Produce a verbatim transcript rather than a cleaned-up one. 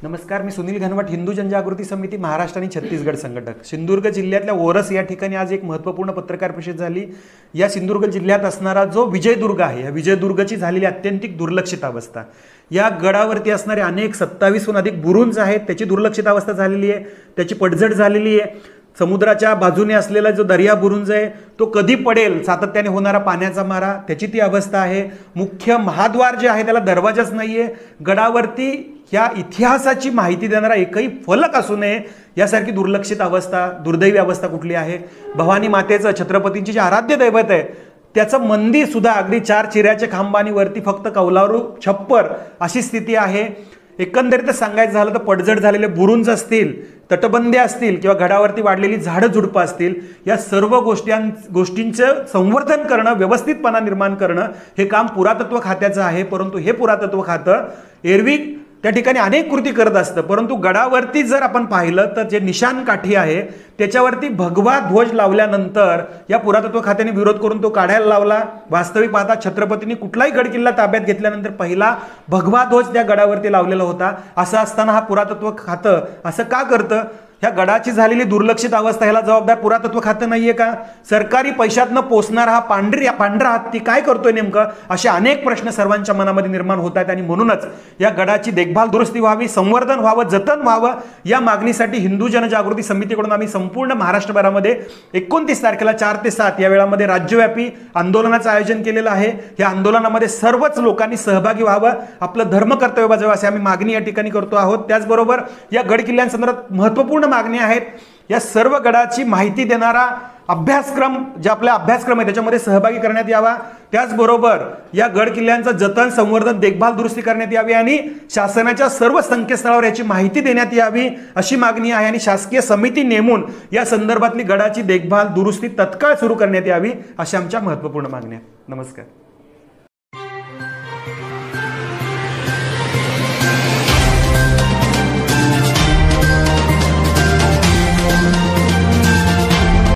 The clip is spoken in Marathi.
नमस्कार, मी सुनील घनवट, हिंदू जनजागृती समिती महाराष्ट्र आणि छत्तीसगड संघटक. सिंधुदुर्ग जिल्ह्यातल्या ओरस या ठिकाणी आज एक महत्त्वपूर्ण पत्रकार परिषद झाली. या सिंधुदुर्ग जिल्ह्यात असणारा जो विजयदुर्ग आहे, या विजयदुर्गची झालेली अत्यंतिक दुर्लक्षित अवस्था, या गडावरती असणारे अनेक सत्तावीसहून अधिक बुरुंज आहेत, त्याची दुर्लक्षित अवस्था झालेली आहे, त्याची पडझड झालेली आहे. समुद्राच्या बाजूने असलेला जो दर्या बुरुंज आहे तो कधी पडेल, सातत्याने होणारा पाण्याचा मारा, त्याची ती अवस्था आहे. मुख्य महाद्वार जे आहे त्याला दरवाजाच नाही आहे. गडावरती या इतिहासाची माहिती देणारा एकही फलक असू नये यासारखी दुर्लक्षित अवस्था, दुर्दैवी अवस्था कुठली आहे. भवानी मातेचं, छत्रपतींची जे आराध्य दैवत आहे त्याचं मंदिर सुद्धा अगदी चार चिऱ्याच्या खांबानी वरती फक्त कौलारू छप्पर अशी स्थिती आहे. एकंदरीतच सांगायचं झालं तर पडझड झालेले बुरुंज असतील, तटबंदी असतील किंवा गडावरती वाढलेली झाडं झुडपं असतील, या सर्व गोष्टी गोष्टींचं संवर्धन करणं, व्यवस्थितपणा निर्माण करणं हे काम पुरातत्व खात्याचं आहे. परंतु हे पुरातत्व खातं एरवी त्या ठिकाणी अनेक कृती करत असतं, परंतु गडावरती जर आपण पाहिलं तर जे निशाण काठी आहे त्याच्यावरती भगवा ध्वज लावल्यानंतर या पुरातत्व खात्याने विरोध करून तो काढायला लावला. वास्तविक पाहता छत्रपतींनी कुठलाही गडकिल्ला ताब्यात घेतल्यानंतर पहिला भगवा ध्वज त्या गडावरती लावलेला होता. असं असताना हा पुरातत्व खातं असं का करतं? ह्या गडाची झालेली दुर्लक्षित अवस्था ह्याला जबाबदार पुरातत्व खातं नाहीये का? सरकारी पैशातनं पोचणारा हा पांढरी पांढरा हत्ती काय करतोय नेमकं? असे अनेक प्रश्न सर्वांच्या मनामध्ये निर्माण होत आहेत आणि म्हणूनच या गडाची देखभाल दुरुस्ती व्हावी, संवर्धन व्हावं, जतन व्हावं या मागणीसाठी हिंदू जनजागृती समितीकडून आम्ही संपूर्ण महाराष्ट्रभरामध्ये एकोणतीस तारखेला चार ते सात या वेळामध्ये राज्यव्यापी आंदोलनाचं आयोजन केलेलं आहे. या आंदोलनामध्ये सर्वच लोकांनी सहभागी व्हावं, आपलं धर्म कर्तव्य बजावावं अशी आम्ही मागणी या ठिकाणी करतो आहोत. त्याचबरोबर या गडकिल्ल्यांसंदर्भात महत्त्वपूर्ण मागणी आहेत. या सर्व गडाची माहिती देणारा अभ्यासक्रम, जे आपला अभ्यासक्रम आहे त्याच्यामध्ये सहभागी करण्यात यावा. त्याचबरोबर या गड किल्ल्यांचं जतन, संवर्धन, देखभाल, दुरुस्ती करण्यात यावी आणि शासनाच्या सर्व संकेतस्थळावर याची माहिती देण्यात यावी अशी मागणी आहे. आणि शासकीय समिती नेमून या संदर्भातली गडाची देखभाल, दुरुस्ती तत्काळ सुरू करण्यात यावी अशा आमच्या महत्त्वपूर्ण मागण्या आहेत. नमस्कार.